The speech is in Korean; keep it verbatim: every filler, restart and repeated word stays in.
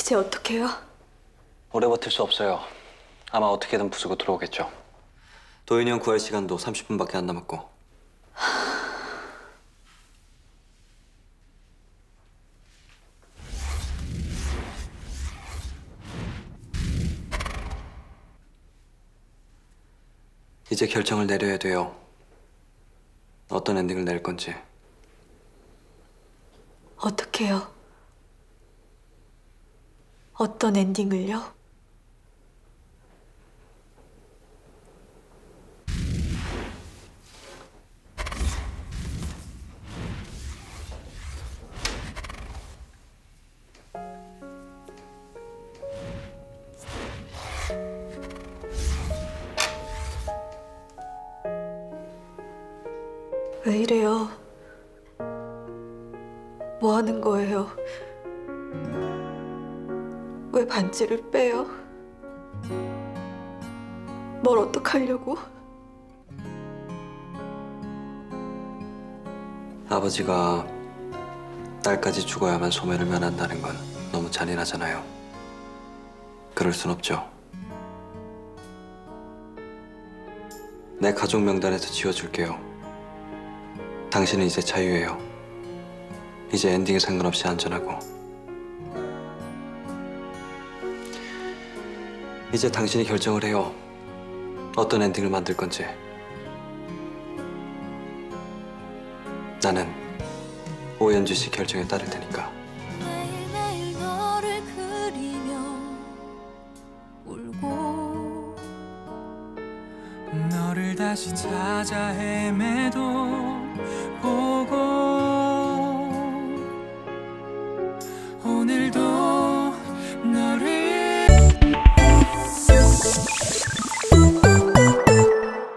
이제 어떡해요? 오래 버틸 수 없어요. 아마 어떻게든 부수고 들어오겠죠. 도윤이 형 구할 시간도 삼십 분밖에 안 남았고. 이제 결정을 내려야 돼요. 어떤 엔딩을 낼 건지. 어떡해요? 어떤 엔딩을요? 왜 이래요? 뭐 하는 거예요? 왜 반지를 빼요? 뭘 어떡하려고? 아버지가 딸까지 죽어야만 소멸을 면한다는 건 너무 잔인하잖아요. 그럴 순 없죠. 내 가족 명단에서 지워줄게요. 당신은 이제 자유예요. 이제 엔딩에 상관없이 안전하고. 이제 당신이 결정을 해요. 어떤 엔딩을 만들 건지. 나는 오연주 씨 결정에 따를 테니까. 매일매일 너를 그리며 울고 너를 다시 찾아 헤매도 보고 오늘도